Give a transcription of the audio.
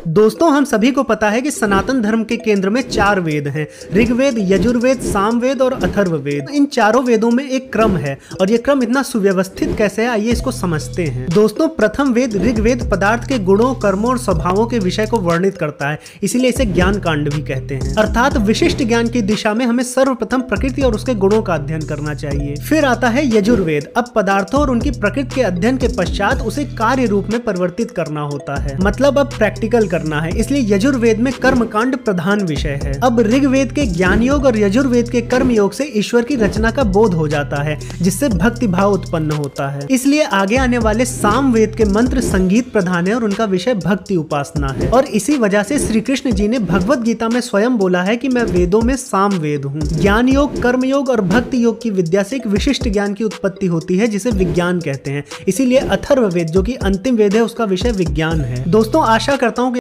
दोस्तों हम सभी को पता है कि सनातन धर्म के केंद्र में 4 वेद हैं, ऋग्वेद, यजुर्वेद, सामवेद और अथर्ववेद। इन चारों वेदों में एक क्रम है और ये क्रम इतना सुव्यवस्थित कैसे है, आइए इसको समझते हैं। दोस्तों प्रथम वेद ऋग्वेद पदार्थ के गुणों, कर्मों और स्वभावों के विषय को वर्णित करता है, इसीलिए इसे ज्ञान कांड भी कहते हैं। अर्थात विशिष्ट ज्ञान की दिशा में हमें सर्वप्रथम प्रकृति और उसके गुणों का अध्ययन करना चाहिए। फिर आता है यजुर्वेद। अब पदार्थों और उनकी प्रकृति के अध्ययन के पश्चात उसे कार्य रूप में परिवर्तित करना होता है, मतलब अब प्रैक्टिकल करना है, इसलिए यजुर्वेद में कर्मकांड प्रधान विषय है। अब ऋग्वेद के ज्ञान योग और यजुर्वेद के कर्म योग से ईश्वर की रचना का बोध हो जाता है, जिससे भक्ति भाव उत्पन्न होता है। इसलिए आगे आने वाले सामवेद के मंत्र संगीत प्रधान है और उनका विषय भक्ति उपासना है। और इसी वजह से श्री कृष्ण जी ने भगवत गीता में स्वयं बोला है कि मैं वेदों में सामवेद हूँ। ज्ञान योग, कर्म योग और भक्ति योग की विद्या से एक विशिष्ट ज्ञान की उत्पत्ति होती है, जिसे विज्ञान कहते हैं। इसीलिए अथर्ववेद जो कि अंतिम वेद है, उसका विषय विज्ञान है। दोस्तों आशा करता हूँ